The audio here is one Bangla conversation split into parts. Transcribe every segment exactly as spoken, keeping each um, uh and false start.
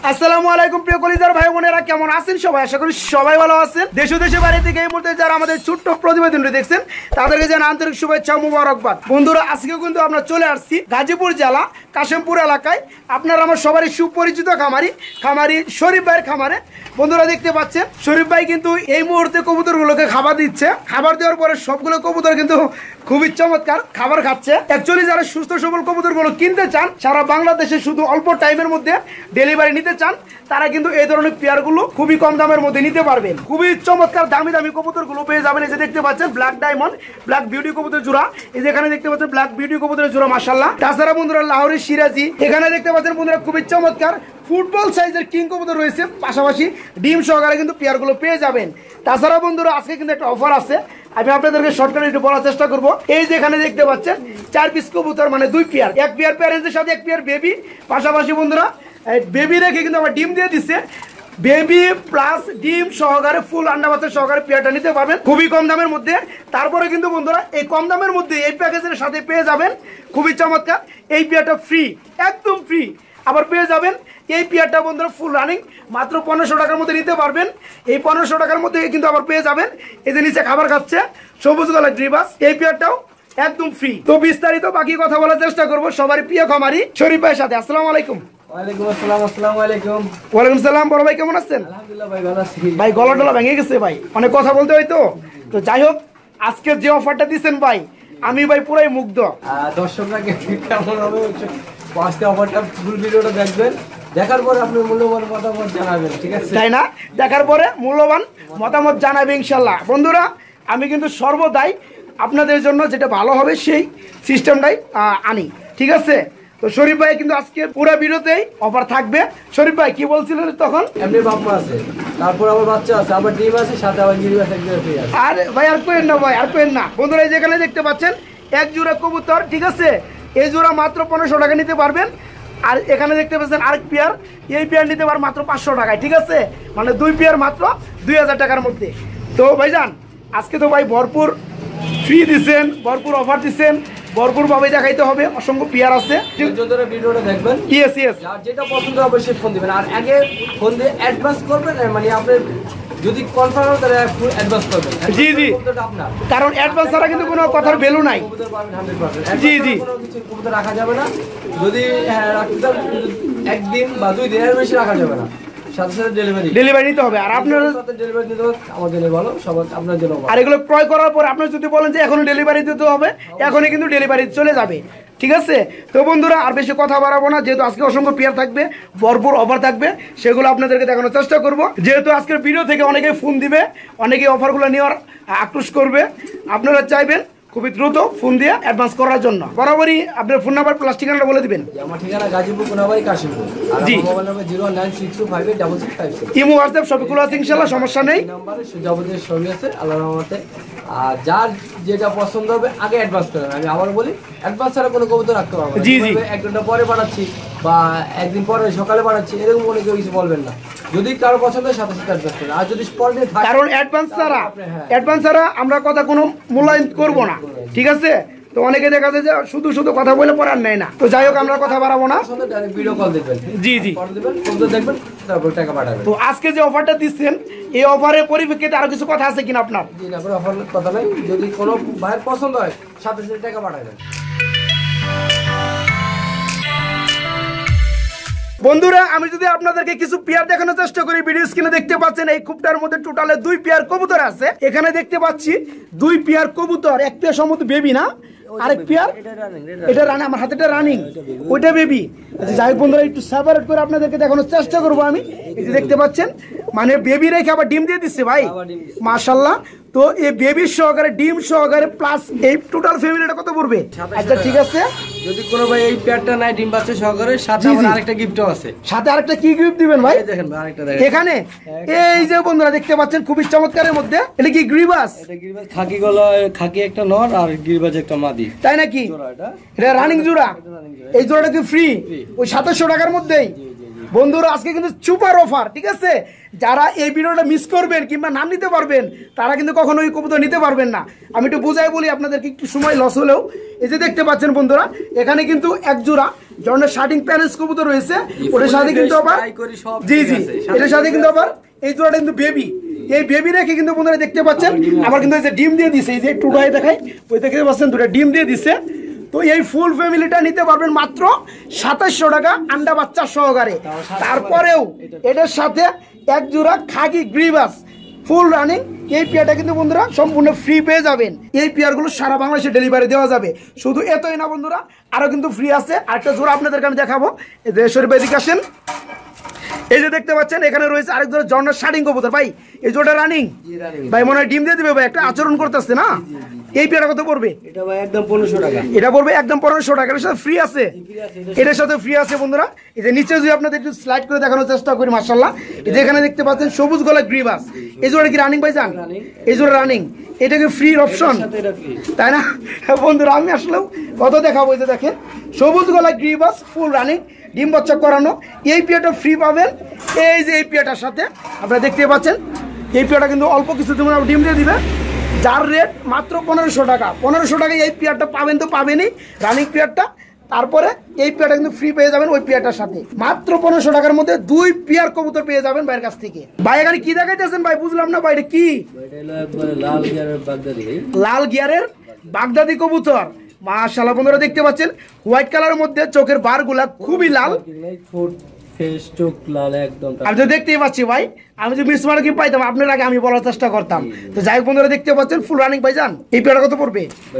আসসালামু আলাইকুম প্রিয় কলিজার ভাই বোনেরা, কেমন আছেন সবাই? আশা করি সবাই ভালো আছেন। দেশ ও দেশের বাইরে থেকে এই মুহূর্তে যারা আমাদের ছোট্ট প্রতিবেদনটি দেখছেন তাদেরকে জানাই আন্তরিক শুভেচ্ছা মুবারকবাদ। বন্ধুরা, আজকে কিন্তু আমরা চলে আসছি গাজীপুর জেলা কাশিমপুর এলাকায়। আপনারা আমার সবারই সুপরিচিত খামারি খামারি শরীফ ভাইয়ের খামারে। বন্ধুরা, দেখতে পাচ্ছেন শরীফ ভাই কিন্তু এই মুহূর্তে কবুতরগুলোকে খাবার দিচ্ছে। খাবার দেওয়ার পরে সবগুলো কবুতর কিন্তু খুবই চমৎকার খাবার খাচ্ছে। অ্যাকচুয়ালি যারা সুস্থ সবল কবুতরগুলো কিনতে চান, সারা বাংলাদেশে শুধু অল্প টাইমের মধ্যে ডেলিভারি নিতে চান, তারা কিন্তু এই ধরনের পেয়ারগুলো খুবই কম দামের মধ্যে নিতে পারবেন। খুবই চমৎকার দামি দামি কবুতরগুলো পেয়ে যাবেন। এই যে দেখতে পাচ্ছেন ব্ল্যাক ডায়মন্ড, ব্ল্যাক বিউটি কবুতর জোড়া। এই যে এখানে দেখতে পাচ্ছেন ব্ল্যাক বিউটি কবুতরের জোড়া, মাশাআল্লাহ। তাছাড়া বন্ধুরা লাহোরি সিরাজি, এখানে দেখতে পাচ্ছেন বন্ধুরা খুবই চমৎকার ফুটবল সাইজের কিং কবুতর রয়েছে। পাশাপাশি ডিম সহকারে কিন্তু পেয়ারগুলো পেয়ে যাবেন। তাছাড়া বন্ধুরা আজকে কিন্তু একটা অফার আছে, আমি আপনাদেরকে শর্টকাটে একটু বলার চেষ্টা করবো। এই যে এখানে দেখতে পাচ্ছেন চার পিস কবুতর, মানে দুই পেয়ার, এক পেয়ার প্যারেন্টসের সাথে এক পেয়ার বেবি। পাশাপাশি বন্ধুরা বেবি রেখে কিন্তু আবার ডিম দিয়ে দিচ্ছে। বেবি প্লাস ডিম সহকারে ফুল আন্ডা বাচ্চা সহকারে পেয়ারটা নিতে পারবেন খুবই কম দামের মধ্যে। তারপরে কিন্তু বন্ধুরা এই কম দামের মধ্যে এই প্যাকেজের সাথে পেয়ে যাবেন খুবই চমৎকার এই পেয়ারটা ফ্রি, একদম ফ্রি। আবার পেয়ে যাবেন এই পেয়ারটা বন্ধুরা ফুল রানিং মাত্র পনেরোশো টাকার মধ্যে নিতে পারবেন। এই পনেরোশো টাকার মধ্যে কিন্তু আবার পেয়ে যাবেন এই যে নিচে খাবার খাচ্ছে সবুজ গলার গ্রিবাস, এই পেয়ারটাও একদম ফ্রি। তো বিস্তারিত বাকি কথা বলার চেষ্টা করবো সবার প্রিয় খামারি শরীফ ভাইয়ের সাথে। আসসালামু আলাইকুম। ওয়ালাইকুম আসসালাম। আসসালামু আলাইকুম। ওয়ালাইকুম সালাম। বড় ভাই কেমন আছেন? আলহামদুলিল্লাহ ভাই, ভালো আছি ভাই। গলা টলা ভেঙে গেছে ভাই, অনেক কথা বলতে হয়তো। তো যাই হোক, আজকে যে অফারটা দিচ্ছেন ভাই, আমি ভাই পুরাই মুগ্ধ। দর্শকরা কেমন হবে আজকে অফারটা, ফুল ভিডিওটা দেখবেন, দেখার পরে আপনি মূল্যবান মতামত জানাবেন, ঠিক আছে? তাই না, দেখার পরে মূল্যবান মতামত জানাবে ইনশাল্লাহ। বন্ধুরা, আমি কিন্তু সর্বদাই আপনাদের জন্য যেটা ভালো হবে সেই সিস্টেমটাই আনি, ঠিক আছে? তো শরীফ ভাই কিন্তু আজকে পুরো ভিডিওতেই অফার থাকবে। শরীফ ভাই কি বলছিলেন তখন? এমনি বাপমা আছে, তারপর আবার বাচ্চা আছে, আবার ডিম আছে, সাথে আবার গিরি আছে। আর ভাই আর কোয়েন না ভাই, আর কোয়েন না। বন্ধুরা যেখানে দেখতে পাচ্ছেন এক জোড়া কবুতর, ঠিক আছে? এই জোড়া মাত্র পনেরোশো টাকা নিতে পারবেন। আর এখানে দেখতে পাচ্ছেন আরেক পেয়ার, এই পেয়ার নিতে পার মাত্র পাঁচশো টাকায়, ঠিক আছে? মানে দুই পেয়ার মাত্র দুই হাজার টাকার মধ্যে। তো ভাইজান আজকে তো ভাই ভরপুর ফ্রি দিচ্ছেন, ভরপুর অফার দিচ্ছেন, ভরপুর ভাবে দেখাইতে হবে। অসংখ্য পেয়ার আছে, ভিডিওটা দেখবেন। ইয়েস ইয়েস, যেটা পছন্দ হবে সে ফোন দিবেন। আর আগে ফোন দিয়ে অ্যাডভান্স করবেন, মানে আপনি যদি কনফার্ম হয় তাহলে ফুল অ্যাডভান্স করবেন। জি জি, কারণ অ্যাডভান্স ছাড়া কিন্তু কোনো কথার ভ্যালু নাই। জি জি, কোনো কিছু কবুতর রাখা যাবে না। যদি হ্যাঁ রাখতে চান একদিন বা দুই দিনের বেশি রাখা যাবে না, সাথে সাথে ডেলিভারি ডেলিভারি নিতে হবে। আর আপনার সাথে ডেলিভারি দিতে হবে, আমাদের জন্য ভালো, সবার আপনার জন্য ভালো। আর এগুলো ক্রয় করার পর আপনি যদি বলেন যে এখনই ডেলিভারি দিতে হবে, এখনই কিন্তু ডেলিভারি চলে যাবে, ঠিক আছে? তো বন্ধুরা আর বেশি কথা বাড়াবো না, যেহেতু আজকে অসংখ্য পেয়ার থাকবে, ভরপুর অফার থাকবে, সেগুলো আপনাদেরকে দেখানোর চেষ্টা করব। যেহেতু আজকের ভিডিও থেকে অনেকেই ফোন দিবে, অনেকেই অফারগুলো নেওয়ার আক্রোশ করবে, আপনারা চাইবেন খুবই দ্রুত ফোন দিয়ে অ্যাডভান্স করার জন্য। বরাবরই আপনার ফোন নাম্বার প্লাস ঠিকানাটা বলে দিবেন। আমার ঠিকানা গাজীপুর কোনাবাড়ি কাশিমপুর। জি, mobile number zero nine six two five eight double six five six. Imo WhatsApp সবই খোলা আছে ইনশাআল্লাহ, সমস্যা নেই। নাম্বারে যাবতীয় সবই আছে আল্লাহর রহমতে। আর যার যেটা পছন্দ হবে আগে অ্যাডভান্স করেন। আমি আবার বলি, অ্যাডভান্স ছাড়া কোনো কবুতর রাখতে পারবো না। জি জি, এক ঘন্টা পরে পাঠাচ্ছি বা একদিন পরে সকালে পাঠাচ্ছি, এরকম মনে কেউ কিছু বলবেন না। যদি কারো পছন্দ হয় সাথে সাথে অ্যাডভান্স করেন। আর যদি স্পটে থাকে, কারণ অ্যাডভান্স ছাড়া অ্যাডভান্স ছাড়া আমরা কথা কোনো মূল্যায়ন করব না, ঠিক আছে? তো অনেকে দেখা যায় যে শুধু শুধু কথা বলে পড়ার নেয় না। তো যাই হোক, আমরা কথা বাড়াবো না, ভিডিও কল দেখবেন। জি জি, দেখবেন, তারপর টাকা পাঠাবেন। তো আজকে যে অফারটা দিচ্ছেন, এই অফারের পরিপ্রেক্ষিতে আরো কিছু কথা আছে কিনা আপনার? জি না, কোনো অফার কথা নাই। যদি কোনো ভাইয়ের পছন্দ হয় সাথে সাথে টাকা পাঠাবেন। বন্ধুরা, আমি যদি আপনাদেরকে কিছু পেয়ার দেখানোর চেষ্টা করি, ভিডিও স্ক্রিনে দেখতে পাচ্ছেন এই খুপটার মধ্যে টোটালে দুই পেয়ার কবুতর আছে। এখানে দেখতে পাচ্ছি দুই পেয়ার কবুতর, এক পেয়ার সম্ভবত বেবি না, আরেক পেয়ার এটা রানিং, আমার হাতেটা রানিং, ওইটা বেবি। আচ্ছা যাই হোক বন্ধুরা, একটু সেপারেট করে আপনাদেরকে দেখানোর চেষ্টা করবো আমি। এই যে দেখতে পাচ্ছেন, মানে বেবি রেখে আবার ডিম দিয়ে দিচ্ছে ভাই, মাশাআল্লাহ। তো এই বেবির সহকারে ডিম সহকারে প্লাস এই টোটাল ফ্যামিলিটা কত পড়বে? আচ্ছা ঠিক আছে, যদি কোনো ভাই এই পেয়ারটা নাই ডিম বাচ্চা সহকারে, সাথে আবার আরেকটা গিফটও আছে। সাথে আরেকটা কি গিফট দিবেন ভাই? দেখেন ভাই, আরেকটা দেখেন এখানে। এই যে বন্ধুরা দেখতে পাচ্ছেন খুবই চমৎকারের মধ্যে, এটা কি গ্রিবাস? এটা গ্রিবাস, খাকি গলা, খাকি একটা নর আর গ্রিবাস একটা মাদি, তাই নাকি? এটা রানিং জোড়া। এই জোড়াটা কি ফ্রি ওই সাতাশশো টাকার মধ্যেই? বন্ধুরা আজকে কিন্তু সুপার অফার, ঠিক আছে? যারা এই ভিডিওটা মিস করবেন কিংবা নাম নিতে পারবেন তারা কিন্তু কখনো এই কবুতর নিতে পারবেন না। আমি একটু বোঝাই বলি আপনাদেরকে, একটু সময় লস হলেও এই যে দেখতে পাচ্ছেন বন্ধুরা, এখানে কিন্তু এক জোড়া জর্নের শার্টিং প্যারেন্টস কবুতর রয়েছে। ওটার সাথে কিন্তু আবার জি জি এটার সাথে কিন্তু আবার এই জোড়াটা কিন্তু বেবি। এই বেবি রেখে কিন্তু বন্ধুরা দেখতে পাচ্ছেন আবার কিন্তু এই যে ডিম দিয়ে দিছে, এই যে একটু উঠাই দেখাই, ওই দেখতে পাচ্ছেন দুটো ডিম দিয়ে দিছে। তো এই ফুল ফ্যামিলিটা নিতে পারবেন মাত্র সাতাশশো টাকা আন্ডা বাচ্চা সহকারে। তারপরেও এটার সাথে এক জোড়া খাকি গ্রিবাস ফুল রানিং এই পেয়ারটা কিন্তু বন্ধুরা সম্পূর্ণ ফ্রি পেয়ে যাবেন। এই পেয়ারগুলো সারা বাংলাদেশে ডেলিভারি দেওয়া যাবে। শুধু এতই না বন্ধুরা, আরও কিন্তু ফ্রি আছে। আরেকটা জোড়া আপনাদেরকে আমি দেখাবো, এই যে শরীফ এদিকে আসেন। এই যে দেখতে পাচ্ছেন এখানে রয়েছে আরেক জোড়া জর্নার শার্টিং কবুতর। ভাই এই জোড়া রানিং ভাই মনে হয় ডিম দিয়ে দিবে ভাই, একটা আচরণ করতেছে না। এই পেয়ারটা কত পড়বে? এটা ভাই একদম পনেরোশো টাকা। এটা পড়বে একদম পনেরোশো টাকা। এর সাথে ফ্রি আছে, এটার সাথে ফ্রি আছে বন্ধুরা। এই যে নিচে যদি আপনাদের একটু স্লাইড করে দেখানোর চেষ্টা করি, মাশাআল্লাহ এই যে এখানে দেখতে পাচ্ছেন সবুজ গলা গ্রিবাস। এই জোড়া কি রানিং ভাই জান? এই জোড়া রানিং, এটা কি ফ্রি অপশন তাই না বন্ধুরা? আমি আসলেও কত দেখাবো। এই যে দেখেন সবুজ গলা গ্রিবাস ফুল রানিং ডিম বাচ্চা করানো, এই পেয়ারটা ফ্রি পাবেন। এই যে এই পেয়ারটার সাথে আপনারা দেখতে পাচ্ছেন, এই পেয়ারটা কিন্তু অল্প কিছু ডিম দিয়ে দিবে, যার রেট মাত্র পনেরোশো টাকা। পনেরোশো টাকায় এই পেয়ারটা পাবেন তো পাবেনই, রানিং পেয়ারটা। তারপরে এই পেয়ারটা কিন্তু ফ্রি পেয়ে যাবেন ওই পেয়ারটার সাথে। মাত্র পনেরোশো টাকার মধ্যে দুই পেয়ার কবুতর পেয়ে যাবেন ভাইয়ের কাছ থেকে। ভাই এখানে কি দেখাইতেছেন ভাই? বুঝলাম না ভাই, এটা কি? লাল গিয়ারের বাগদাদি কবুতর। মাশাআল্লাহ বন্ধুরা দেখতে পাচ্ছেন হোয়াইট কালারের মধ্যে চোখের বারগুলা খুবই লাল, আমি তো দেখতেই পাচ্ছি ভাই। আমি যদি মিস মার্কিং পাইতাম আপনার আগে আমি বলার চেষ্টা করতাম। তো যাই হোক বন্ধুরা দেখতে পাচ্ছেন ফুল রানিং ভাই জান। এই পেয়ারটা কত পড়বে?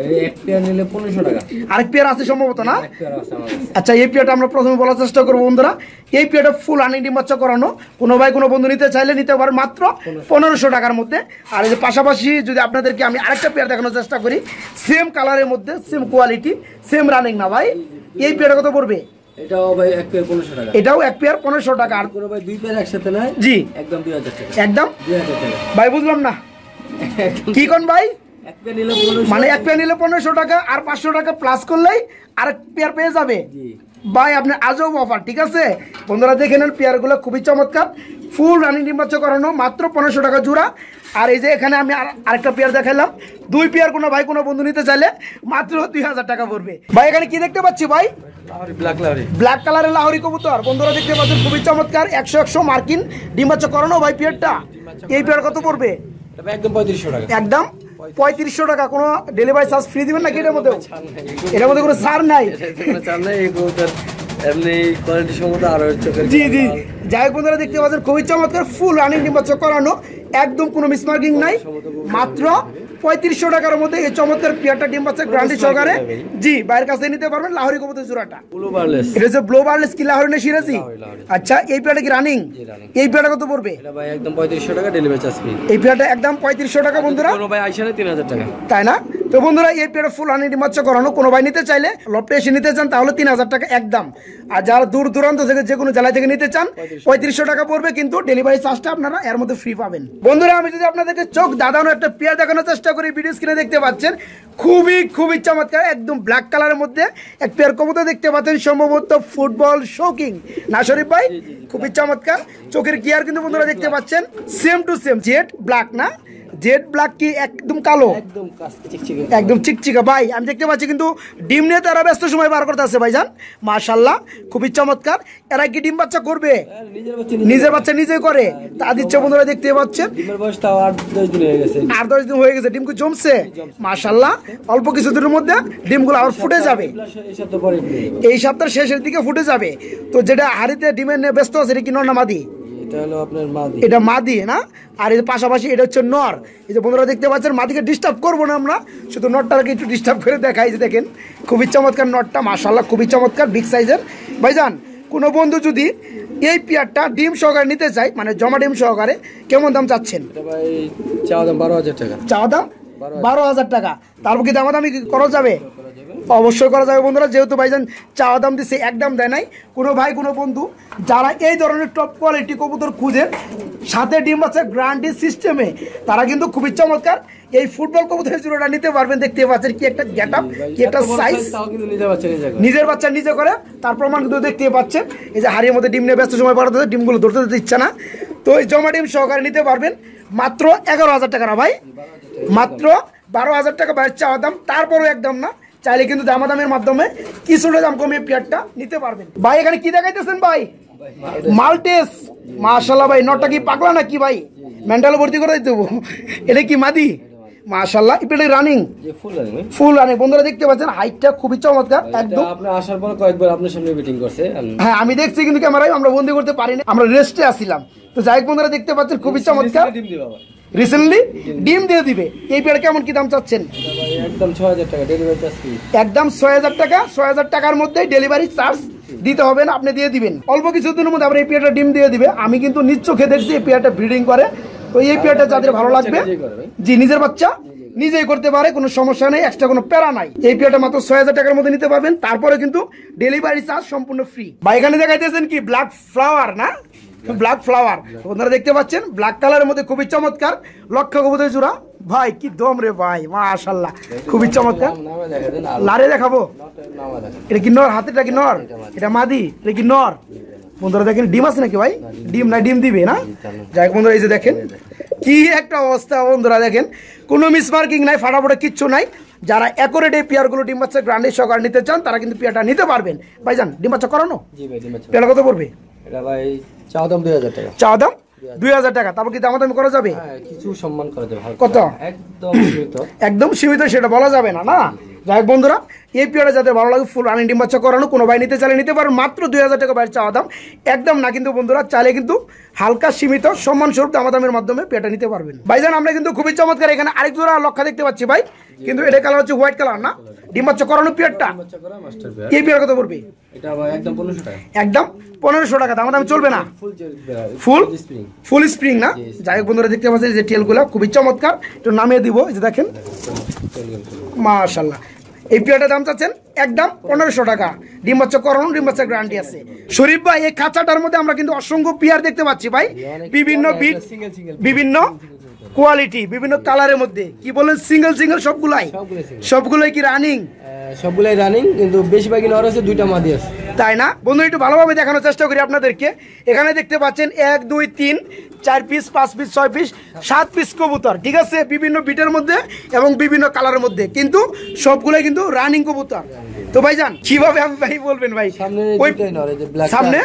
আরেক পেয়ার আছে সম্ভবত না? আচ্ছা এই পেয়ারটা আমরা প্রথমে বলার চেষ্টা করবো বন্ধুরা। এই পেয়ারটা ফুল রানিং ডিম বাচ্চা করানো, কোনো ভাই কোনো বন্ধু নিতে চাইলে নিতে পারেন মাত্র পনেরোশো টাকার মধ্যে। আর এই যে পাশাপাশি যদি আপনাদেরকে আমি আরেকটা পেয়ার দেখানোর চেষ্টা করি, সেম কালারের মধ্যে সেম কোয়ালিটি সেম রানিং না ভাই, এই পেয়ারটা কত পড়বে? এটাও ভাই এক পেয়ার পনেরোশো টাকা। এটাও এক পেয়ার পনেরোশো টাকা। আর কোনো ভাই দুই পেয়ার একসাথে নয় জি একদম দুই হাজার টাকা। একদম দুই হাজার টাকা ভাই, বুঝলাম না কি কোন ভাই? এক পেয়ার নিলে পনেরোশো, মানে এক পেয়ার নিলে পনেরোশো টাকা আর পাঁচশো টাকা প্লাস করলেই আরেক পেয়ার পেয়ে যাবে ভাই। আপনি আজব অফার, ঠিক আছে বন্ধুরা? দেখে নেন পেয়ারগুলো খুবই চমৎকার, ফুল রানিং ডিম বাচ্চা করানো, মাত্র পনেরোশো টাকা জোড়া। আর এই যে এখানে আমি আরেকটা পেয়ার দেখাইলাম, দুই পেয়ার কোনো ভাই কোনো বন্ধু নিতে চাইলে মাত্র দুই হাজার টাকা পড়বে। ভাই এখানে কি দেখতে পাচ্ছি ভাই? ব্ল্যাক লাহোরি, ব্ল্যাক কালারের লাহোরি কবুতর বন্ধুরা দেখতে পাচ্ছেন, খুবই চমৎকার, একশো একশো মার্কিন ডিম বাচ্চা করানো ভাই পেয়ারটা। এই পেয়ার কত পড়বে? একদম পঁয়ত্রিশশো টাকা। একদম পঁয়ত্রিশশো টাকা। কোনো ডেলিভারি চার্জ ফ্রি দিবেন নাকি এটার মধ্যে? এটার মধ্যে কোনো ছাড় নাই? জি জি যাই হোক বন্ধুরা দেখতে পাচ্ছেন খুবই চমৎকার, ফুল রানিং ডিম বাচ্চা করানো, একদম কোনো মিসমার্কিং নাই, মাত্র পঁয়ত্রিশশো টাকার মধ্যে এই চমৎকার পেয়ারটা ডিম বাচ্চা গ্যারান্টি সহকারে জি বাইরের কাছে নিতে পারবেন। লাহোরি কবুতর জোড়াটা এটা হচ্ছে ব্লু বারলেস কি লাহোরি না সিরাজি? আচ্ছা এই পেয়ারটা কি রানিং? এই পেয়ারটা কত পড়বে? একদম পঁয়ত্রিশশো টাকা ডেলিভারি চার্জ ফ্রি। এই পেয়ারটা একদম পঁয়ত্রিশশো টাকা বন্ধুরা, তিন হাজার টাকা তাই না? তো বন্ধুরা এই পেয়ারটা ফুল রানিং ডিম বাচ্চা করানো, কোনো ভাই নিতে চাইলে লপটে এসে নিতে চান তাহলে তিন হাজার টাকা একদম। আর যারা দূর দূরান্ত থেকে যে কোনো জেলা থেকে নিতে চান পঁয়ত্রিশশো টাকা পড়বে, কিন্তু ডেলিভারি চার্জটা আপনারা এর মধ্যে ফ্রি পাবেন। বন্ধুরা আমি যদি আপনাদেরকে চোখ দাদানো একটা পেয়ার দেখানোর চেষ্টা করি, ভিডিও স্ক্রিনে দেখতে পাচ্ছেন খুবই খুবই চমৎকার, একদম ব্ল্যাক কালারের মধ্যে এক পেয়ার কবুতর দেখতে পাচ্ছেন, সম্ভবত ফুটবল শৌকিং না শরীফ ভাই? খুবই চমৎকার, চোখের গিয়ার কিন্তু বন্ধুরা দেখতে পাচ্ছেন same to same, jet black না জেড ব্ল্যাক কি একদম কালো, একদম চিকচিকা ভাই। আমি দেখতে পাচ্ছি কিন্তু ডিম নিয়ে তারা ব্যস্ত সময় বার করতে আছে ভাইজান, মাশাআল্লাহ খুবই চমৎকার। এরা কি ডিম বাচ্চা করবে? নিজের বাচ্চা নিজে করে, তা দিচ্ছে বন্ধুরা দেখতে পাচ্ছেন। আট দশ দিন হয়ে গেছে, ডিম জমছে মাশাআল্লাহ, অল্প কিছুদিনের মধ্যে ডিমগুলো আবার ফুটে যাবে, এই সপ্তাহের শেষের দিকে ফুটে যাবে। তো যেটা হাড়িতে ডিমের নিয়ে ব্যস্ত আছে এটা কি নর না মাদি? এটা মাদি না, আর এর পাশাপাশি এটা হচ্ছে নর। এই যে বন্ধুরা দেখতে পাচ্ছেন, মাদিকে ডিস্টার্ব করবো না আমরা, শুধু নটটাকে একটু ডিস্টার্ব করে দেখাই। যে দেখেন খুবই চমৎকার নটটা, মাশাআল্লাহ খুবই চমৎকার বিগ সাইজের। ভাইজান কোনো বন্ধু যদি এই পেয়ারটা ডিম সহকারে নিতে চাই, মানে জমা ডিম সহকারে, কেমন দাম চাচ্ছেন? চাওয়া দাম বারো হাজার টাকা। চাওয়া দাম বারো হাজার টাকা। তারপর কি দামাদামি করা যাবে? অবশ্যই করা যাবে বন্ধুরা, যেহেতু ভাইজান চাওয়া দাম দিচ্ছে, একদম দেয় নাই। কোনো ভাই কোনো বন্ধু যারা এই ধরনের টপ কোয়ালিটি কবুতর খুঁজেন সাথে ডিম বাচ্চা গ্যারান্টি সিস্টেমে, তারা কিন্তু খুবই চমৎকার এই ফুটবল কবুতরের জোড়াটা নিতে পারবেন। দেখতে পাচ্ছেন কি একটা গেটআপ, কি একটা সাইজ, নিজের বাচ্চা নিজে করে তার প্রমাণ কিন্তু দেখতে পাচ্ছেন। এই যে হাড়ির মধ্যে ডিম নিয়ে ব্যস্ত সময় পাঠাতে, ডিমগুলো ধরতে দিতে ইচ্ছা না, তো এই জমা ডিম সহকারে নিতে পারবেন মাত্র এগারো হাজার টাকা না ভাই, মাত্র বারো হাজার টাকা বাইরের চাওয়া দাম। তারপরও একদম না, চাইলে কিন্তু দামাদামের মাধ্যমে কিছুটা দাম কমিয়ে পেয়ারটা নিতে পারবেন। ভাই এখানে কি দেখাইতেছেন ভাই? মাল্টেস, মাশাআল্লাহ ভাই, নটটা কি পাগলা না কি ভাই? মেন্টাল ভর্তি করে দিতে দেবো। এটা কি মাদি? মাশাআল্লাহ, এটা রানিং, ফুল রানিং। বন্ধুরা দেখতে পাচ্ছেন হাইটটা খুবই চমৎকার একদম। আপনি আসার পর কয়েকবার আপনার সামনে মিটিং করছে। হ্যাঁ আমি দেখছি, কিন্তু ক্যামেরায় আমরা বন্দি করতে পারিনি, আমরা রেস্টে আসছিলাম। তো যাই হোক বন্ধুরা দেখতে পাচ্ছেন খুবই চমৎকার, রিসেন্টলি ডিম দিয়ে দিবে। এই পেয়ার কেমন কি দাম চাচ্ছেন? একদম ছয় হাজার টাকা ডেলিভারি চার্জ, একদম ছয় হাজার টাকা। ছয় হাজার টাকার মধ্যে ডেলিভারি চার্জ দিতে হবে না, আপনি দিয়ে দিবেন। অল্প কিছুদিনের মধ্যে আমরা এই পেয়ারটা ডিম দিয়ে দিবে। আমি কিন্তু নিজ চোখে দেখছি এই পেয়ারটা ব্রিডিং করে। তো এই পেয়ারটা যাদের ভালো লাগবে, জি নিজের বাচ্চা নিজেই করতে পারে, কোনো সমস্যা নেই, এক্সট্রা কোনো প্যারা নাই। এই পেয়ারটা মাত্র ছয় হাজার টাকার মধ্যে নিতে পারবেন, তারপরে কিন্তু ডেলিভারি চার্জ সম্পূর্ণ ফ্রি। বা এখানে দেখাইতেছেন কি ব্ল্যাক ফ্লাওয়ার না, ব্ল্যাক ফ্লাওয়ার আপনারা দেখতে পাচ্ছেন, ব্ল্যাক কালারের মধ্যে খুবই চমৎকার লক্ষ্য কবুতরের জোড়া। ভাই কি দম রে ভাই, মাশাআল্লাহ খুবই চমৎকার। লারে দেখাবো, এটা কি নর? হাতেটা কি নর? এটা মাদি, এটা কি নর? বন্ধুরা দেখেন ডিম আছে নাকি ভাই? ডিম না, ডিম দিবে না। যাই হোক বন্ধুরা এই যে দেখেন কি একটা অবস্থা। বন্ধুরা দেখেন কোনো মিস মার্কিং নাই, ফাটাফাটা কিচ্ছু নাই। যারা অ্যাকুরেট এই পেয়ারগুলো ডিম বাচ্চা গ্রান্ডি সহকারে নিতে চান, তারা কিন্তু পেয়ারটা নিতে পারবেন। ভাইজান ডিম বাচ্চা করানো পেয়ারটা কত পড়বে? এটা ভাই চাওয়া দাম দুই হাজার টাকা। চাওয়া দাম দুই হাজার টাকা। তারপর কি দামাদামি করা যাবে? কিছু সম্মান করা যাবে। কত? একদম সীমিত, একদম সীমিত, সেটা বলা যাবে না না। যাই হোক বন্ধুরা এই পেয়ারটা যাতে ভালো লাগে, ফুল রানিং ডিম বাচ্চা করানো, কোনো ভাই নিতে চাইলে নিতে পারেন, মাত্র দুই হাজার টাকা বাইরে চাওয়া দাম, একদম না। কিন্তু বন্ধুরা চাইলে কিন্তু হালকা সীমিত সম্মান স্বরূপ দামাদামের মাধ্যমে পেয়ারটা নিতে পারবেন। ভাইজান আমরা কিন্তু খুবই চমৎকার এখানে আরেক জোড়া লক্ষা দেখতে পাচ্ছি ভাই, কিন্তু এটা কালার হচ্ছে হোয়াইট কালার না, ডিম বাচ্চা করানো পেয়ারটা। এই পেয়ার কত পড়বে? এটা ভাই একদম পনেরোশো টাকা। একদম পনেরোশো টাকা, দামাদামি চলবে না? ফুল ফুল স্প্রিং না। যাই হোক বন্ধুরা দেখতে পাচ্ছেন যে টেলগুলো খুবই চমৎকার, একটু নামিয়ে দিব। এই যে দেখেন মাশাআল্লাহ, এই পেয়ারটার দাম চাচ্ছেন একদম পনেরোশো টাকা। ডিম বাচ্চা করানো, ডিম বাচ্চা গ্যারান্টি আছে। শরীফ ভাই এই খাঁচাটার মধ্যে আমরা কিন্তু অসংখ্য পেয়ার দেখতে পাচ্ছি ভাই, বিভিন্ন বিট, বিভিন্ন কোয়ালিটি, বিভিন্ন কালারের মধ্যে। কি বলেন সিঙ্গেল সিঙ্গেল সবগুলাই? সবগুলাই কি রানিং? সবগুলাই রানিং, কিন্তু বেশিরভাগই নর আছে, দুইটা মাদি আছে। তাই না বন্ধু? একটু ভালোভাবে দেখানোর চেষ্টা করি আপনাদেরকে। এখানে দেখতে পাচ্ছেন এক দুই তিন চার পিস, পাঁচ পিস, ছয় পিস, সাত পিস কবুতর, ঠিক আছে, বিভিন্ন বিটের মধ্যে এবং বিভিন্ন কালারের মধ্যে, কিন্তু সবগুলোই কিন্তু রানিং কবুতর। তো ভাইজান কিভাবে আমি ভাই বলবেন ভাই? সামনে সামনে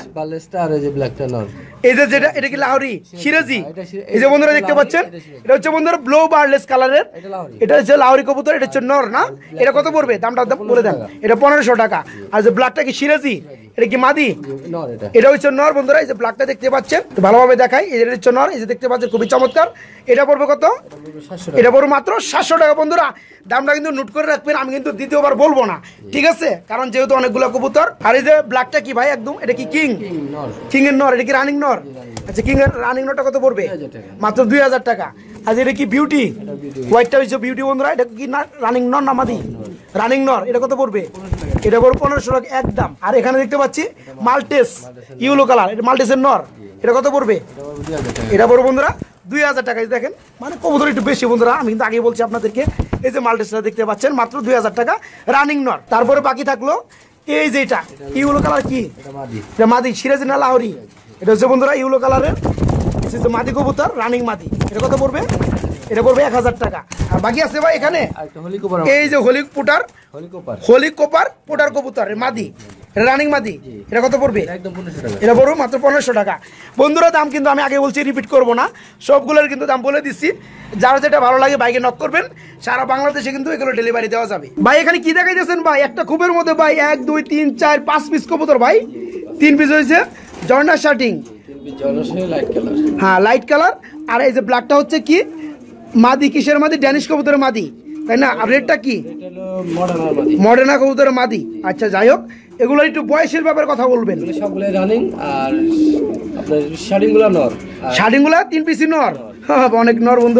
এই যে যেটা, এটা কি লাহোরি সিরাজি? এই যে বন্ধুরা দেখতে পাচ্ছেন, এটা হচ্ছে বন্ধুরা ব্লু বার্লেস কালারের, এটা হচ্ছে লাহোরি কবুতর, এটা হচ্ছে নর না। এটা কত পড়বে? দামটা বলে দেন। এটা পনেরোশো টাকা। আর যে ব্ল্যাকটা কি সিরাজি? এটা কি মাদি? এটা হচ্ছে নর বন্ধুরা। এই যে ব্ল্যাকটা দেখতে পাচ্ছেন, ভালোভাবে দেখাই, এটা হচ্ছে নর। এই যে দেখতে পাচ্ছেন খুবই চমৎকার। এটা পড়বে কত? এটা পড়বে মাত্র সাতশো টাকা। বন্ধুরা দামটা কিন্তু নোট করে রাখবেন, আমি কিন্তু দ্বিতীয়বার বলবো না, ঠিক আছে, কারণ যেহেতু অনেকগুলো কবুতর। আর এই যে ব্ল্যাকটা কি ভাই? একদম এটা কি কিং? কিং এর নর। এটা কি রানিং নর? আচ্ছা কিং এর রানিং নরটা কত পড়বে? মাত্র দুই হাজার টাকা। আর এটা কি বিউটি? হোয়াইটটা হচ্ছে বিউটি বন্ধুরা। এটা কি রানিং নর না মাদি? রানিং নর। এটা কত পড়বে? এটা পড়বে পনেরোশো টাকা একদম। আর এখানে দেখতে পাচ্ছি মাল্টেস ইউলো কালার, এটা মাল্টেসের নর। এটা কত পড়বে? এটা পড়বে বন্ধুরা দুই হাজার টাকা। দেখেন মানে কবুতর একটু বেশি বন্ধুরা, আমি কিন্তু আগে বলছি আপনাদেরকে। এই যে মাল্টেসটা দেখতে পাচ্ছেন মাত্র দুই হাজার টাকা রানিং নর। তারপরে বাকি থাকলো এই যে এটা ইউলো কালার, কি এটা? মাদি সিরাজি না লাহোরি? এটা হচ্ছে বন্ধুরা ইউলো কালারের মাদি কবুতর, রানিং মাদি। এটা কত পড়বে? এটা পড়বে এক হাজার টাকা। আর বাকি আছে ভাই এখানে এই যে হোলি পুটার, হোলি কোপার পোটার কবুতর মাদি, রানিং মাদি। এটা কত পড়বে? এটা পড়বে মাত্র পনেরোশো টাকা। বন্ধুরা দাম কিন্তু আমি আগে বলছি, রিপিট করবো না, সবগুলোর কিন্তু দাম বলে দিচ্ছি। যারা যেটা ভালো লাগে বাইকে নক করবেন, সারা বাংলাদেশে কিন্তু এগুলো ডেলিভারি দেওয়া যাবে। ভাই এখানে কি দেখাইতেছেন ভাই? একটা খুবের মধ্যে ভাই এক দুই তিন চার পাঁচ পিস কবুতর ভাই, তিন পিস হয়েছে জর্নার শার্টিং, হ্যাঁ লাইট কালার। আর এই যে ব্ল্যাকটা হচ্ছে কি মাদি? কিসের মাদি? ড্যানিশ কবুতরের মাদি, তাই না? আর রেডটা কি? মডার্না কবুতরের মাদি। আচ্ছা যাই হোক, এগুলো একটু বয়সের ব্যাপারে কথা বলবেন। সবগুলাই রানিং, আর আপনার শার্টিংগুলো নর, শার্টিংগুলো তিন পিসি নর, অনেক নর বন্ধুরা।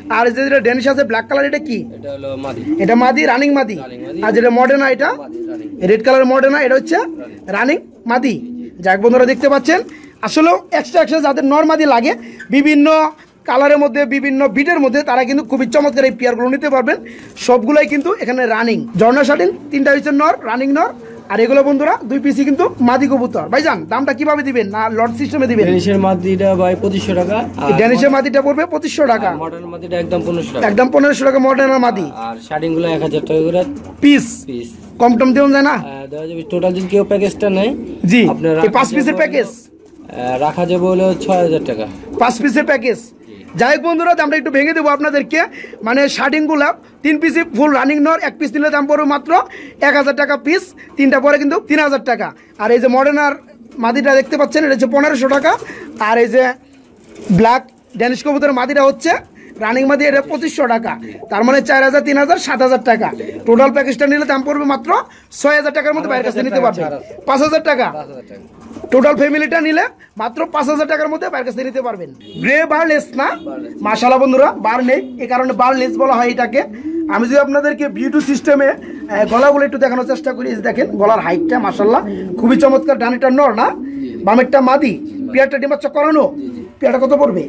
আর এই যে ডেনিশ আছে ব্ল্যাক কালার, এটা কি? এটা হলো মাদি। এটা মাদি, রানিং মাদি। আর যেটা মডার্না, এটা রেড কালার মডার্না, এটা হচ্ছে রানিং মাদি। যাক বন্ধুরা দেখতে পাচ্ছেন, আসলেও এক্সট্রা এক্সট্রা যাদের নরমাদি লাগে বিভিন্ন কালারের মধ্যে বিভিন্ন বিটের মধ্যে, তারা কিন্তু খুবই চমৎকার এই পেয়ারগুলো নিতে পারবেন। সবগুলোই কিন্তু এখানে রানিং ঝর্ণা শাটিন, তিনটা হচ্ছে নর, রানিং নর। আর এগুলো বন্ধুরা দুই পিসি কিন্তু মাদি কবুতর। ভাইজান দামটা কিভাবে দিবেন, না লট সিস্টেমে দিবেন? ডেনিশের মাদিটা ভাই পঁচিশশো টাকা, ডেনিশের মাদিটা পড়বে পঁচিশশো টাকা, মডার্ন মাদিটা একদম পনেরোশো টাকা, একদম পনেরোশো টাকা মডার্ন মাদি। আর শার্টিং গুলো এক হাজার টাকা করে পিস পিস। কম টম দেওয়া যায় না? দেওয়া যাবে টোটাল যদি কেউ প্যাকেজটা নেয়। জি, এই পাঁচ পিসের প্যাকেজ রাখা যাবে হলো ছয় হাজার টাকা, পাঁচ পিসের প্যাকেজ। যাই হোক বন্ধুরা, দামটা একটু ভেঙে দেবো আপনাদেরকে। মানে শার্টিংগুলো তিন পিসি ফুল রানিং নর, এক পিস নিলে দাম পড়বে মাত্র এক হাজার টাকা পিস, তিনটা পরে কিন্তু তিন হাজার টাকা। আর এই যে মডার্নার মাদিটা দেখতে পাচ্ছেন, এটা হচ্ছে পনেরোশো টাকা। আর এই যে ব্ল্যাক ড্যানিশ কবুতরের মাদিটা হচ্ছে রানিং মাদি, এটা পঁচিশশো টাকা। তার মানে চার হাজার, তিন হাজার, সাত হাজার টাকা। টোটাল প্যাকেজটা নিলে দাম পড়বে মাত্র ছয় হাজার টাকার মধ্যে বাইরের কাছে নিতে পারবে। পাঁচ হাজার টাকা টোটাল ফ্যামিলিটা নিলে মাত্র পাঁচ হাজার টাকার মধ্যে বাইরের কাছে নিতে পারবেন। গ্রে বারলেস না, মাশাআল্লাহ বন্ধুরা, বার নেই, এই কারণে বারলেস বলা হয় এটাকে। আমি যদি আপনাদেরকে বিউটি সিস্টেমে গলাগুলো একটু দেখানোর চেষ্টা করি, দেখেন গলার হাইটটা মাশাআল্লাহ খুবই চমৎকার। ডানিটা নর না, বামেরটা মাদি, পেয়ারটা ডিমাচ্চা করানো। পেয়ারটা কত পড়বে?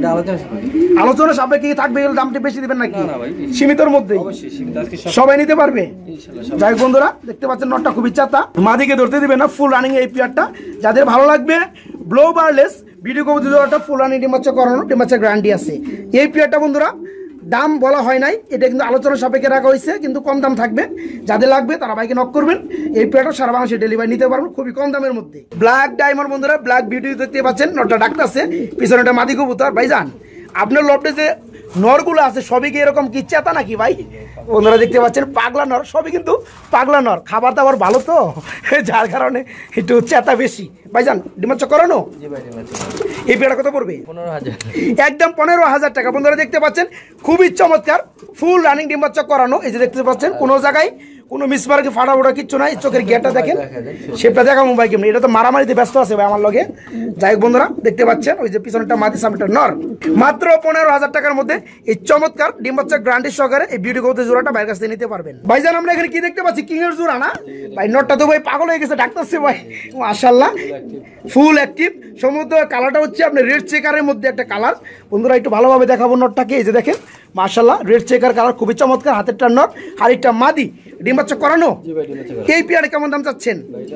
আলোচনা সাপেক্ষে থাকবে, দামটা বেশি দিবেন নাকি? সীমিতর মধ্যে সবাই নিতে পারবে। যাই বন্ধুরা দেখতে পাচ্ছেন, নটটা খুবই চাতা, মাদিকে ধরতে দিবে না, ফুল রানিং এই পেয়ারটা। যাদের ভালো লাগবে ব্লো বারলেস ভিডিও কবুতরটা ফুল রানিং ডিমাচ্চা করানো, ডিমাচ্চা গ্যারান্টি আছে এই পেয়ারটা। বন্ধুরা দাম বলা হয় নাই, এটা কিন্তু আলোচনা সাপেক্ষে রাখা হয়েছে, কিন্তু কম দাম থাকবে। যাদের লাগবে তারা বাইকে নক করবেন, এই পেয়ারটা সারা বাংলাদেশে ডেলিভারি নিতে পারবেন খুবই কম দামের মধ্যে। ব্ল্যাক ডায়মন্ড বন্ধুরা, ব্ল্যাক বিউটি দেখতে পাচ্ছেন, নটটা ডাকতেছে, পিছনেটা মাদি কবুতর। ভাইজান আপনার লফটে যে নরগুলো আছে সবই কি এরকম কি চেতা নাকি ভাই? বন্ধুরা দেখতে পাচ্ছেন পাগলা নর, সবই কিন্তু পাগলা নর, খাবার দাবার ভালো তো, যার কারণে একটু চেতা বেশি। ভাইজান ডিমাচ্চা করানো, এই পেয়ারটা কত পড়বে? একদম পনেরো হাজার টাকা। বন্ধুরা দেখতে পাচ্ছেন খুবই চমৎকার ফুল রানিং ডিমাচ্চা করানো। এই যে দেখতে পাচ্ছেন কোনো জায়গায় কোনো মিসমার্কে ফাটা ফোটা কিচ্ছু নাই। চোখের গেটটা দেখেন, সেটা দেখা মোবাইল কেমন, এটা তো মারামারিতে ব্যস্ত আছে ভাই আমার লগে। যাই হোক বন্ধুরা দেখতে পাচ্ছেন, ওই যে পিছনটা মাদি, সামনেটা নর। মাত্র পনেরো হাজার টাকার মধ্যে এই চমৎকার ডিম বাচ্চা গ্রান্ডি সহকারে এই বিউটি কবুতর জোড়াটা বাইরের কাছ থেকে নিতে পারবেন। ভাইজান আমরা এখানে কি দেখতে পাচ্ছি? কিং এর জোড়া না ভাই? নটটা তো ভাই পাগল হয়ে গেছে, ডাকতেছে ভাই মাশাআল্লাহ, ফুল অ্যাক্টিভ। সমুদ্র কালারটা হচ্ছে আপনার রেড চেকারের মধ্যে একটা কালার। বন্ধুরা একটু ভালোভাবে দেখাবো নটটাকে, এই যে দেখেন মাশাআল্লাহ রেড চেকার কালার, খুবই চমৎকার। হাতেরটা নর, হাড়িটা মাদি, ডিম বাচ্চা করানো। এই পেয়ারে কেমন দাম চাচ্ছেন?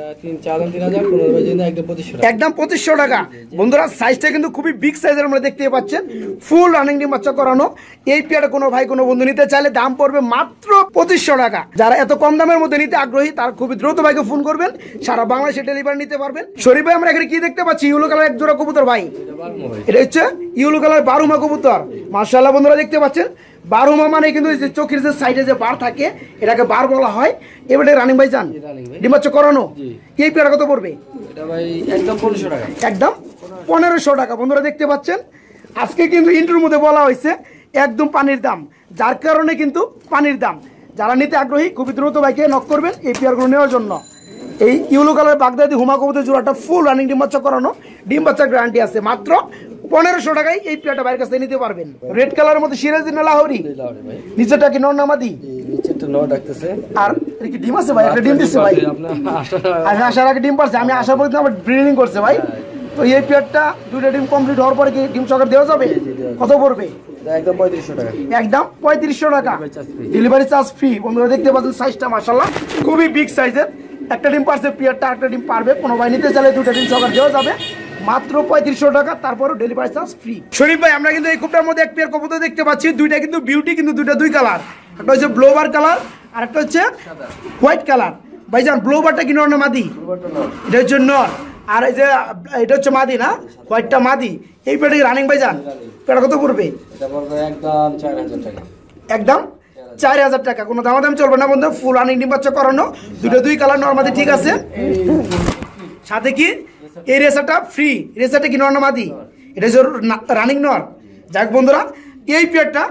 একদম পঁচিশশো টাকা। বন্ধুরা সাইজটা কিন্তু খুবই বিগ সাইজের আমরা দেখতে পাচ্ছেন, ফুল রানিং ডিম বাচ্চা করানো। এই পেয়ারে কোনো ভাই কোনো বন্ধু নিতে চাইলে দাম পড়বে মাত্র পঁচিশশো টাকা। যারা এত কম দামের মধ্যে নিতে আগ্রহী তারা খুবই দ্রুত ভাইকে ফোন করবেন, সারা বাংলাদেশে ডেলিভারি নিতে পারবেন। শরীফ ভাই আমরা এখানে কি দেখতে পাচ্ছি? ইউলো কালার এক জোড়া কবুতর ভাই, এটা হচ্ছে ইউলো কালার বারুমা কবুতর। মাশাআল্লাহ বন্ধুরা দেখতে পাচ্ছেন, বারুমা মানে কিন্তু চোখের যে সাইডে যে বার থাকে এটাকে বার বলা হয়। এবারে রানিং ভাই যান ডিমাচ্চা করানো, এই পেয়ারা কত পড়বে? একদম পনেরোশো টাকা, একদম পনেরোশো টাকা। বন্ধুরা দেখতে পাচ্ছেন, আজকে কিন্তু ইন্টুর মধ্যে বলা হয়েছে একদম পানির দাম, যার কারণে কিন্তু পানির দাম। যারা নিতে আগ্রহী খুবই দ্রুত ভাইকে নক করবেন এই পেয়ারগুলো নেওয়ার জন্য। এই ইউলো কালার বাগদাদি হুমা কবুতর জোড়াটা ফুল রানিং ডিম বাচ্চা করানো, ডিম বাচ্চা গ্যারান্টি আছে। মাত্র পনেরোশো টাকায় এই পেয়ারটা বাইরের কাছ থেকে নিতে পারবেন। রেড কালারের মধ্যে সিরাজি না লাহোরি? নিচেটা কি নর নামাদি? আর কি ডিম আছে ভাই? একটা ডিম দিচ্ছে ভাই, আসার আগে ডিম পারছে, আমি আসার পরে আবার ব্রিডিং করছে ভাই। তো এই পেয়ারটা দুইটা ডিম কমপ্লিট হওয়ার পরে কি ডিম সকার দেওয়া যাবে? কত পড়বে? একদম পঁয়ত্রিশশো টাকা, একদম পঁয়ত্রিশশো টাকা, ডেলিভারি চার্জ ফ্রি। বন্ধুরা দেখতে পাচ্ছেন সাইজটা মাশাআল্লাহ খুবই বিগ সাইজের। একটা ডিম পারছে পেয়ারটা, একটা ডিম পারবে। কোনো ভাই নিতে চাইলে দুটা ডিম সকার দেওয়া যাবে মাত্র পঁয়ত্রিশশো টাকা, তারপরও ডেলিভারি চার্জ ফ্রি। শরীফ ভাই আমরা কিন্তু এই কুপটার মধ্যে এক পেয়ার কবুতর দেখতে পাচ্ছি, দুইটা কিন্তু বিউটি, কিন্তু দুইটা দুই কালার, একটা হচ্ছে ব্লোবার কালার আর একটা হচ্ছে হোয়াইট কালার। ভাইজান ব্লোবারটা কি নর না মাদি? এটা হচ্ছে নর, আর এই যে এটা হচ্ছে মাদি না, হোয়াইটটা মাদি। এই পেয়ারটা রানিং ভাইজান, পেয়ারটা কত পড়বে? একদম চার হাজার টাকা, একদম চার হাজার টাকা। কোনো দামাদামি চলবে না বন্ধু, ফুল রানিং ডিম বাচ্চা করানো, দুটো দুই কালার নর্মাদি, ঠিক আছে। সাথে কি এই রেসারটা ফ্রি, রেসারটা কি নর না মাদি? এটা হচ্ছে রানিং নর। যাক বন্ধুরা এই পেয়ারটা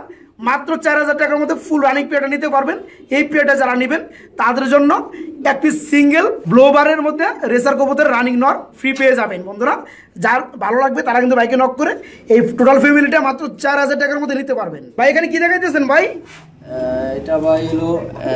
মাত্র চার হাজার টাকার মধ্যে ফুল রানিং পেয়ারটা নিতে পারবেন। এই পেয়ারটা যারা নেবেন তাদের জন্য একটি সিঙ্গেল ব্লোবারের মধ্যে রেসার কবুতর রানিং নর ফ্রি পেয়ে যাবেন বন্ধুরা। যার ভালো লাগবে তারা কিন্তু বাইকে নক করে এই টোটাল ফ্যামিলিটা মাত্র চার হাজার টাকার মধ্যে নিতে পারবেন। ভাই এখানে কি দেখাইতেছেন ভাই? এটা ভাই হলো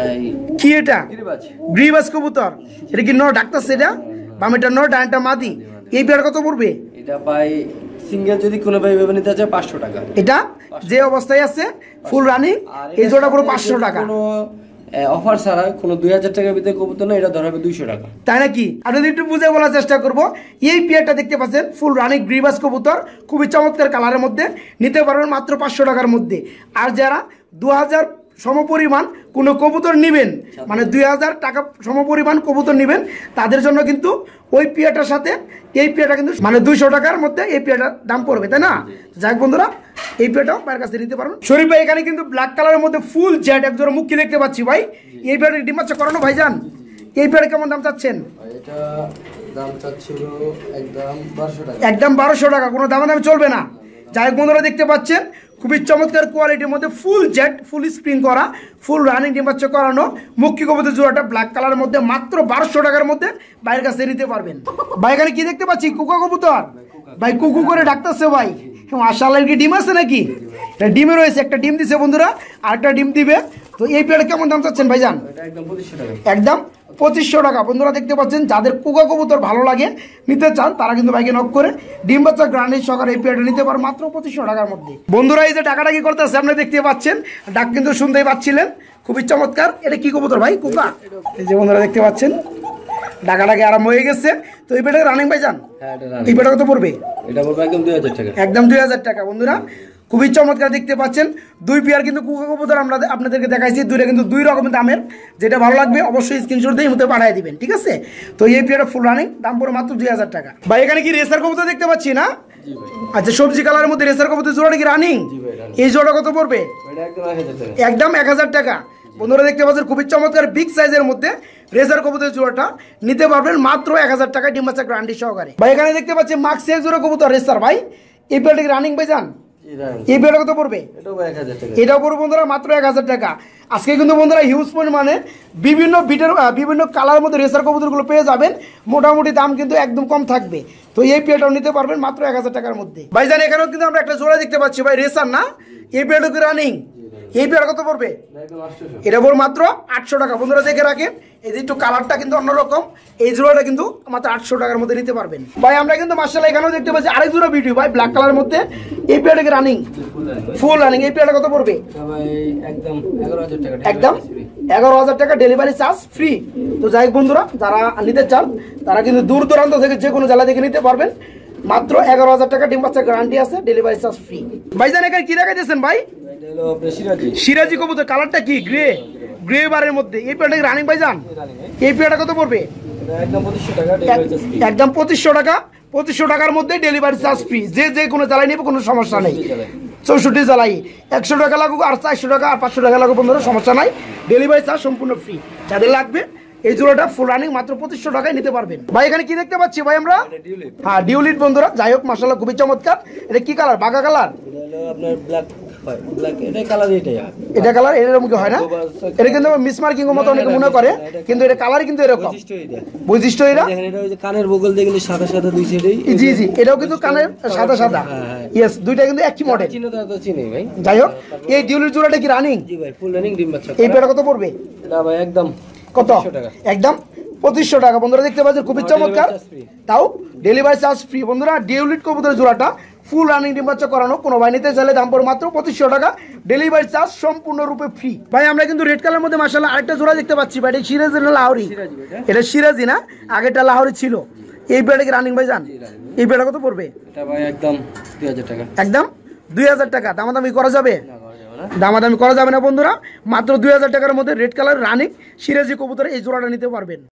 কি এটা? গিরিবাজ। গ্রিবাস কবুতর। এটা কি নর ডাক্তার সেটা? বামেটা নর ডানটা মাদি। এই পেয়ার কত পড়বে? এটা ভাই সিঙ্গেল যদি কোনো ভাই ভেবে নিতে চায় পাঁচশো টাকা। এটা যে অবস্থায় আছে ফুল রানিং এই জোড়া পুরো পাঁচশো টাকা। কোনো অফার ছাড়া কোনো দুই হাজার টাকার ভিতরে কবুতর না, এটা ধরা হবে দুইশো টাকা। তাই নাকি? আপনি একটু বুঝে বলার চেষ্টা করবো। এই পেয়ারটা দেখতে পাচ্ছেন ফুল রানিং গ্রিবাস কবুতর, খুবই চমৎকার কালারের মধ্যে নিতে পারবেন মাত্র পাঁচশো টাকার মধ্যে। আর যারা দু হাজার সমপরিমাণ কোনো কবুতর নেবেন, মানে দুই হাজার টাকা সমপরিমাণ কবুতর নেবেন, তাদের জন্য কিন্তু ওই পেয়ারটার সাথে এই পেয়ারটা কিন্তু মানে দুইশো টাকার মধ্যে এই পেয়ারটার দাম পড়বে, তাই না? যাক বন্ধুরা, এই পেয়ারটাও ভাইয়ের কাছে নিতে পারবেন। শরীফ ভাই এখানে কিন্তু ব্ল্যাক কালারের মধ্যে ফুল জেড একজোড়া মুখী দেখতে পাচ্ছি ভাই। এই পেয়ারটা ডিম বাচ্চা করানো ভাইজান, এই পেয়ারে কেমন দাম চাচ্ছেন? এটা দাম চাচ্ছিল একদম বারোশো টাকা। একদম বারোশো টাকা, কোনো দামে দামে চলবে না। যাই বন্ধুরা দেখতে পাচ্ছেন খুবই চমৎকার কোয়ালিটির মধ্যে ফুল জেট ফুল স্প্রিং করা ফুল রানিং ডিম বাচ্চা করানো মুখী কবুতর জোড়াটা ব্ল্যাক কালারের মধ্যে মাত্র বারোশো টাকার মধ্যে বাইরের কাছে নিতে পারবেন। ভাই এখানে কি দেখতে পাচ্ছি? কুকা কবুতর ভাই, কুকু করে ডাকতেছে ভাই। মাশাআল্লাহ, কি ডিম আছে নাকি? এটা ডিমে রয়েছে, একটা ডিম দিছে বন্ধুরা, আর একটা ডিম দিবে। তো এই পেয়ারে কেমন দাম চাচ্ছেন ভাইজান? একদম পঁচিশশো টাকা। একদম পঁচিশশো টাকা। বন্ধুরা দেখতে পাচ্ছেন, যাদের কুকা কবুতর ভালো লাগে নিতে চান তারা কিন্তু বাইকে নক করে ডিম বাচ্চা গ্রান্ডের সহকারে এই পেয়ারটা নিতে পারেন মাত্র পঁচিশশো টাকার মধ্যে। বন্ধুরা এই যে টাকাটা কি করতেছে আপনি দেখতে পাচ্ছেন, ডাক কিন্তু শুনতেই পাচ্ছিলেন, খুবই চমৎকার। এটা কি কবুতর ভাই? কুকা। এই যে বন্ধুরা দেখতে পাচ্ছেন ডাকাটাকে আরাম হয়ে গেছে। তো এই পেয়ারটা রানিং ভাইজান, এই পেয়ারটা কত পড়বে? এটা পড়বে একদম দুই হাজার টাকা। একদম দুই হাজার টাকা। বন্ধুরা খুবই চমৎকার দেখতে পাচ্ছেন, দুই পেয়ার কিন্তু কুকা কবুতর আমরা আপনাদেরকে দেখাইছি। দুইটা কিন্তু দুই রকমের দামের, যেটা ভালো লাগবে অবশ্যই স্ক্রিনশট দিয়ে মধ্যে পাঠিয়ে দিবেন, ঠিক আছে? তো এই পেয়ারটা ফুল রানিং দাম পড়ে মাত্র দুই হাজার টাকা। ভাই এখানে কি রেসার কবুতর দেখতে পাচ্ছি না? আচ্ছা, সবজি কালারের মধ্যে রেসার কবুতর জোড়াটা কি রানিং? এই জোড়া কত পড়বে? একদম এক হাজার টাকা। বন্ধুরা দেখতে পাচ্ছেন খুবই চমৎকার বিগ সাইজের মধ্যে রেসার কবুতর জোড়াটা নিতে পারবেন মাত্র এক হাজার টাকা ডিম বাচ্চা গ্যারান্টি সহকারে। ভাই এখানে দেখতে পাচ্ছি মাক্সি এক জোড়া কবুতর রেসার ভাই, এই পেয়ারটা কি রানিং ভাই জান? এই পেয়ারটা কত পড়বে? এটাও পড়বে বন্ধুরা মাত্র এক হাজার টাকা। আজকে কিন্তু বন্ধুরা হিউজ পরিমাণে বিভিন্ন বিটের বিভিন্ন কালার মধ্যে রেসার কবুতরগুলো পেয়ে যাবেন, মোটামুটি দাম কিন্তু একদম কম থাকবে। তো এই পেয়ারটাও নিতে পারবেন মাত্র এক হাজার টাকার মধ্যে। ভাই জান এখানেও কিন্তু আমরা একটা জোড়া দেখতে পাচ্ছি ভাই, রেসার না? এই পেয়ারটা কি রানিং? এই পেয়ার কত পড়বে? এটা পড়বে মাত্র আটশো টাকা। বন্ধুরা দেখে রাখেন, এই যে একটু কালারটা কিন্তু অন্যরকম, এই জোড়াটা কিন্তু মাত্র আটশো টাকার মধ্যে নিতে পারবেন। ভাই আমরা কিন্তু মাশাআল্লাহ এখানেও দেখতে পাচ্ছি আরেক জোড়া ভিডিও ভাই ব্ল্যাক কালারের মধ্যে, এই পেয়ারটা কি রানিং? Full running. এই পেয়ারটা কত পড়বে? একদম এগারো হাজার টাকা। একদম এগারো হাজার টাকা, ডেলিভারি চার্জ ফ্রি। তো যাই হোক বন্ধুরা, যারা নিতে চান তারা কিন্তু দূর দূরান্ত থেকে যে কোনো জেলা থেকে নিতে পারবেন। মাত্র এগারো হাজার টাকা ডিম বাচ্চা গ্যারান্টি আছে, ডেলিভারি চার্জ ফ্রি। ভাইজান এখানে কি দেখাইতেছেন ভাই? সিরাজি কবুতর, কালারটা কি? গ্রে গ্রে বারের মধ্যে। এই পেয়ারটা রানিং ভাইজান? এই পেয়ারটা কত পড়বে? একদম পঁচিশশো টাকা। পঁচিশশো টাকার মধ্যে ডেলিভারি চার্জ ফ্রি। যে যে কোনো জ্বালাই নেবে কোনো সমস্যা নেই। চৌষট্টি জ্বালাই একশো টাকা লাগুক আর চারশো টাকা আর পাঁচশো টাকা লাগুক বন্ধুরা, সমস্যা নাই, ডেলিভারি চার্জ সম্পূর্ণ ফ্রি। যাদের লাগবে এই জোড়াটা ফুল রানিং মাত্র পঁচিশশো টাকায় নিতে পারবেন। ভাই এখানে কি দেখতে পাচ্ছি ভাই আমরা? হ্যাঁ, ডিউলিট বন্ধুরা। যাই হোক মাশাআল্লাহ খুবই চমৎকার। এটা কি কালার? বাঘা কালার? এটা কালার এরকম কি হয় না? এটা কিন্তু মিসমার্কিং মতো অনেকে মনে করে, কিন্তু এটা কালার কিন্তু এরকম বৈশিষ্ট্য। এরা কানের বগল দিয়ে কিন্তু সাদা সাদা দুই সাইডে। জি জি, এটাও কিন্তু কানের সাদা সাদা। ইয়েস, দুইটা কিন্তু একই মডেল। যাই হোক, এই ডিউলিট জোড়াটা কি রানিং? জি ভাই, ফুল রানিং ডিম বাচ্চা। এই পেয়ারটা কত পড়বে? এটা ভাই একদম কত? একদম পঁচিশশো টাকা। বন্ধুরা দেখতে পাচ্ছেন খুবই চমৎকার, তাও ডেলিভারি চার্জ ফ্রি। বন্ধুরা ডিউলিট কবুতরের জোড়াটা ফুল রানিং ডিম বাচ্চা করানো, কোনো ভাই নিতে চাইলে দাম পড়ে মাত্র পঁচিশশো টাকা, ডেলিভারি চার্জ সম্পূর্ণরূপে ফ্রি। ভাই আমরা কিন্তু রেড কালার মধ্যে মাশাআল্লাহ আরেকটা জোড়া দেখতে পাচ্ছি ভাই, এটা সিরাজি না লাহোরি? এটা সিরাজি না, আগেটা লাহোরি ছিল। এই পেয়ারটা কি রানিং ভাই জান? এই পেয়ারটা কত পড়বে? এটা ভাই একদম দুই হাজার টাকা। একদম দুই হাজার টাকা। দামাদামি করা যাবে? দামাদামি করা যাবে না বন্ধুরা, মাত্র দুই হাজার টাকার মধ্যে রেড কালার রানিং সিরাজি কবুতর এই জোড়াটা নিতে পারবেন।